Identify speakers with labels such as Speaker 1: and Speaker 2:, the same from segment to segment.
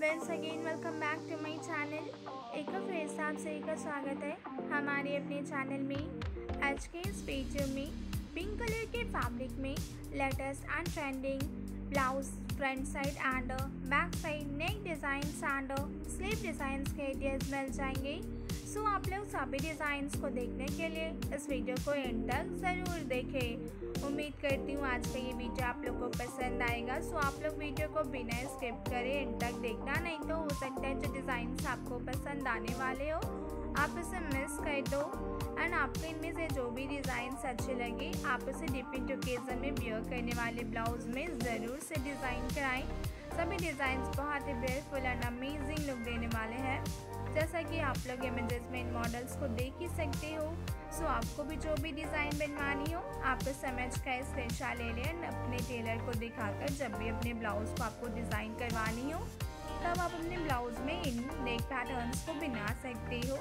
Speaker 1: Friends again welcome back to my channel. एक बार फिर से आप सभी का स्वागत है हमारे अपने चैनल में। आज के इस वीडियो में पिंक कलर के फैब्रिक में latest and trending blouse front side and back side neck designs and sleeve designs के आइडियाज़ मिल जाएंगे। सो आप लोग सभी डिज़ाइंस को देखने के लिए इस वीडियो को एंड तक ज़रूर देखें। उम्मीद करती हूँ आज का ये वीडियो आप लोग को पसंद आएगा। सो आप लोग वीडियो को बिना स्किप करे एंड तक देखना, नहीं तो हो सकता है जो डिज़ाइंस आपको पसंद आने वाले हो आप इसे मिस कर दो। एंड आपको इनमें से जो भी डिज़ाइंस अच्छे लगे आप इसे डिफरेंट ओकेज़न में वियर करने वाले ब्लाउज में ज़रूर से डिज़ाइन कराएं। सभी डिज़ाइंस बहुत ही ब्यूटीफुल एंड अमेजिंग लुक देने वाले हैं। जैसा कि आप लोग इमेजेस में इन मॉडल्स को देख ही सकते हो। सो आपको भी जो भी डिज़ाइन बनवानी हो आप इस इमेज का स्क्रीनशॉट ले लें, अपने टेलर को दिखाकर जब भी अपने ब्लाउज को आपको डिज़ाइन करवानी हो तब आप अपने ब्लाउज में इन नेक पैटर्न्स को बना सकते हो।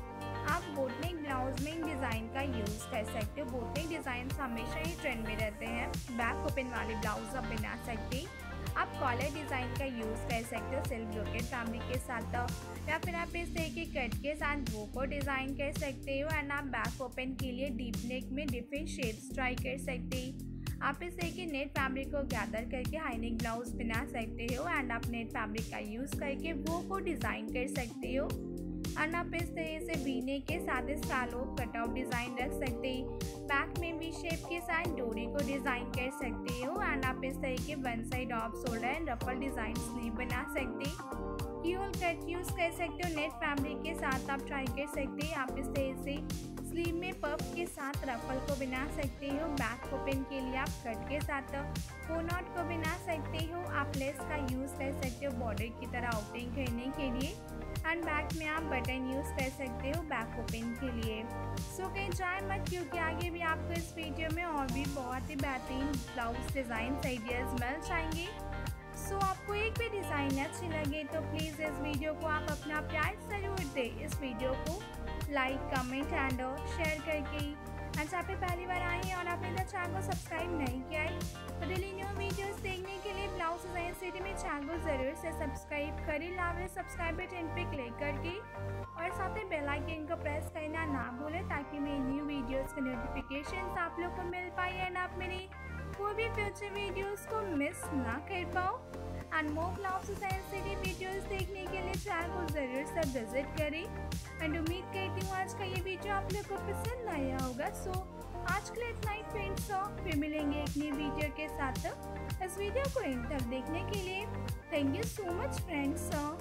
Speaker 1: आप बोटनेक ब्लाउज में इन डिज़ाइन का यूज़ कर सकते हो। बोटनेक डिज़ाइन हमेशा ही ट्रेंड में रहते हैं। बैक ओपन वाले ब्लाउज आप बना सकते। आप कॉलर डिज़ाइन का यूज़ कर सकते हो सिल्क ब्रोकेट फैब्रिक के साथ, या फिर आप इस तरह के कट के साथ वो को डिज़ाइन कर सकते हो। एंड आप बैक ओपन के लिए डीप नेक में डिफरेंट शेप्स ट्राई कर सकते हो। आप इस तरह के नेट फैब्रिक को गैदर करके हाई नेक ब्लाउज बना सकते हो। एंड आप नेट फैब्रिक का यूज़ करके वो को डिज़ाइन कर सकते हो। एंड आप इस तरह से बीने के साथ स्कैलोप कटआउट डिज़ाइन रख सकते हैं। बैक में भी शेप के साथ डोरी को डिज़ाइन कर सकते हो। एंड आप इस तरह के one side off shoulder and ruffle design sleeve बना सकते हैं। कीहोल कट यूज़ कर सकते हो। नेट फैब्रिक के साथ आप ट्राई कर सकते हैं। आप इस तरह से स्लीव में पफ के साथ रफल को बना सकते हो। बैक ओपन के लिए आप कट के साथ कोनॉट को बना सकते हो। आप लेस का यूज़ कर सकते हो बॉर्डर की तरह ओपनिंग करने के लिए। एंड बैक में आप बटन यूज़ कर सकते हो बैक ओपन के लिए। सो कहीं जाए मत, क्योंकि आगे भी आपको इस वीडियो में और भी बहुत ही बेहतरीन ब्लाउज डिज़ाइन आइडियाज़ मिल जाएंगे। सो आपको एक भी डिज़ाइन अच्छी लगे तो प्लीज़ इस वीडियो को आप अपना प्यार ज़रूर दें। इस वीडियो को लाइक कमेंट एंड शेयर करके। एंड जहाँ पे पहली बार आए हैं और आपने द चैनल को सब्सक्राइब नहीं किया है तो डेली न्यू वीडियोस देखने के लिए ब्लाउज डिज़ाइन सिटी में चैनल को ज़रूर से सब्सक्राइब करें। लावे सब्सक्राइब बटन पे क्लिक करके और साथ ही बेल आइकन को प्रेस करना ना भूलें, ताकि मेरी न्यू वीडियोस के नोटिफिकेशन आप लोग को मिल पाए एंड आप मेरी कोई भी फ्यूचर वीडियोस को मिस ना कर पाओ। And more blouse design city videos देखने के लिए चैनल को ज़रूर से विजिट करें। एंड उम्मीद करती हूँ आज का ये वीडियो आप लोग को पसंद आया होगा। सो आज के लिए इतना ही फ्रेंड्स। फिर मिलेंगे एक नई वीडियो के साथ। इस वीडियो को एंड तक देखने के लिए thank you so much friends.